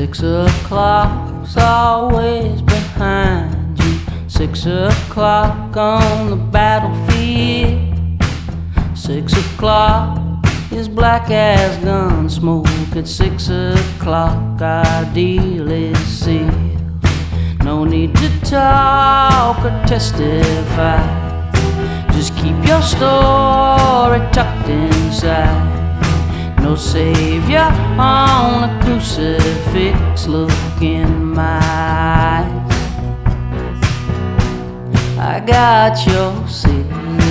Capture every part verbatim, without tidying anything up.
Six o'clock's always behind you. Six o'clock on the battlefield. Six o'clock is black as gun smoke. At six o'clock our deal is sealed. No need to talk or testify. Just keep your story tucked inside. No savior on a crucifix. Look in my eyes. I got your six.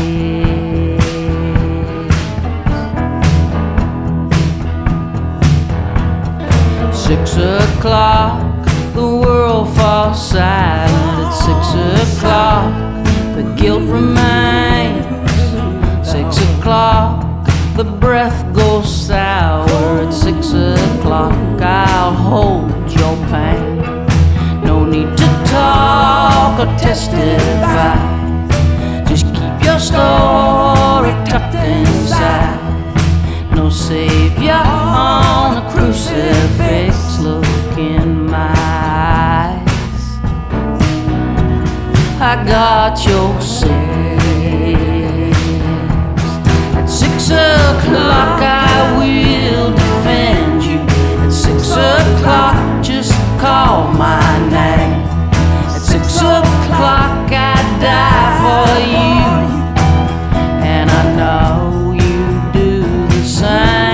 Six o'clock, the world falls silent. At six o'clock, the guilt remains. Six o'clock, the breath goes sour. At six o'clock, I'll hold your pain. No need to talk or testify. Just keep your story tucked inside. No savior on a crucifix. Look in my eyes. I got your six. At six o'clock I will defend you. At six o'clock just call my name. At six o'clock I die for you, and I know you do the same.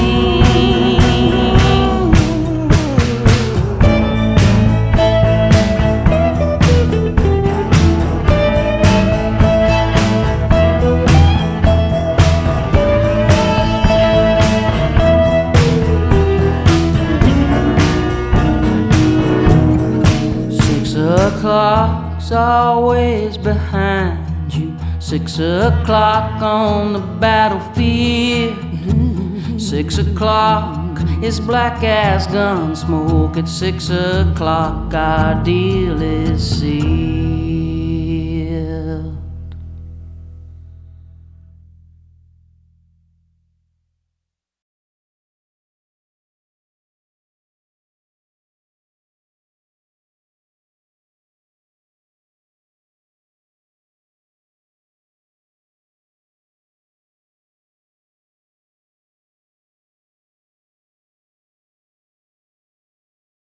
Six o'clock's always behind you. Six o'clock on the battlefield. Six o'clock is black as gun smoke. At six o'clock our deal is sealed.